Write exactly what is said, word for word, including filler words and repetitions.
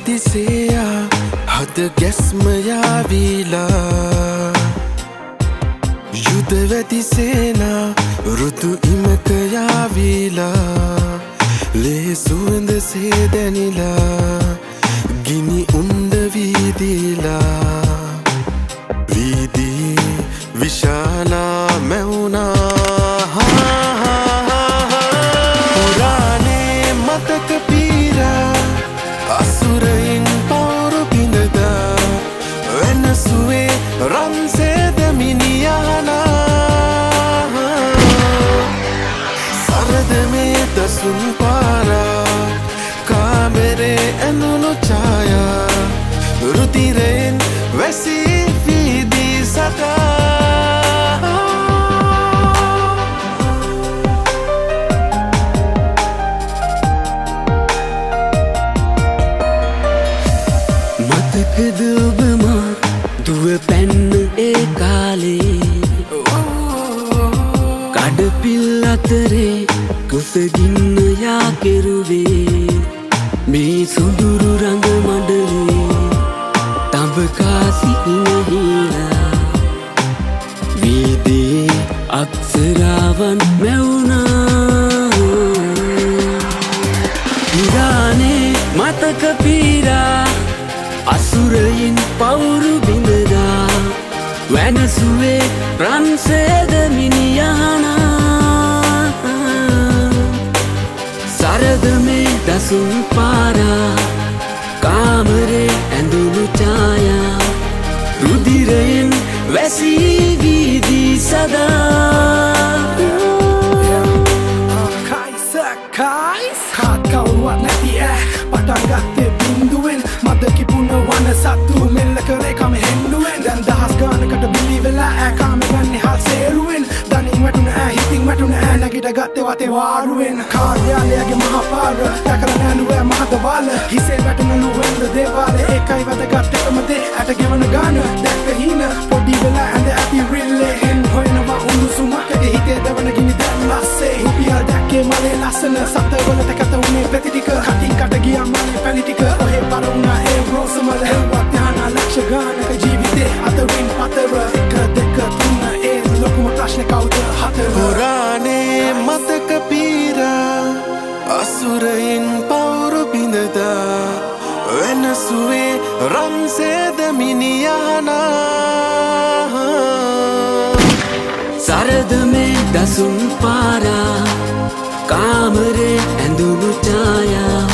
දිසෙයා හද ගැස්ම යාවිලා යුද වැදි සේනා රුතු ඉමක යාවිලා ලේ සුවඳ සේ දැනිලා ගිනි උණ්ඩ වීදිලා වීදී විශාලා මැවුනා පුරානේ මතක පීරා අසුරයින් පවුරු බිඳදා වෙනසුවේ රන්සේද මිනියානා සරද මේ දසුන් පාරා කාමරේ ඇඳුණු ඡායා රුධිරයෙන් වැසී වීදී සදා මතකද ඔබ මා දුව පැන්න ඒ කාලේ කඩපිල් අතරේ කුසගින්න යා කෙරුවේ මේ සුඳුරු රඟ මඩලේ තඹකාසි හිනහිලා වීදී අක්ෂරාවන් මැවුනා පුරානේ මතක පීරා අසුරයින් පවුරු බිඳදා වෙනසුවේ රන්සේද මිනියානා සරද මේ දසුන් පාරා කාමරේ ඇඳුණු ඡායා රුධිරයෙන් වැසී වීදී සදා කයිස කයිස් කාත් කවුරුවත් නැති ඈ පටන් ගත්තේ බින්දුවෙන් මද කිපුණ වන සත්තු මෙල්ල කරේ කම හෙන්නුවෙන් දැන් දහස් ගානකට බිලි වෙලා ඈ කාම ගන්නේ හල් සේරුවෙන් දනින් වැටුණ ඈ හිතින් වැටුණ ඈ නැගිට ගත්තේ වතේ වාරුවෙන් කාර්යාලයගේ මහ පාර දැකලා නෑනුවේ මහද වල හිසේ වැටුණ නුවෙන්ද දේවාලේ ඒකයි වැදගත් එකම දේ ඇට ගෙවන ගාන දැක්ක හීන පොඩි වෙලා ඇඳ ඇති රිල්ලේ හෙන් හොයනවා උණුසුමක් ඇගේ හිතේ දවන ගිනි දැන් ලස්සේ රුපියල් දැක්කේ මලේ ලස්සන සතවලට කත උනේ පැති ටික කටින් කට ගියා මලේ පැණි ටික ඔහේ පරුණා ඒ රෝසමල හෙව්වත් යන ලක්ෂ ගානක ජීවිතේ අතරින් පතර එක දෙක තුන ඒ ලොකුම ප්‍රශ්නේ කවුද හතර පුරානේ මතක පීරා අසුරයින් පවුරු බිඳදා වෙනසුවේ රන්සේද මිනියානා සරද මේ දසුන් පාරා කාමරේ ඇඳුණු ඡායා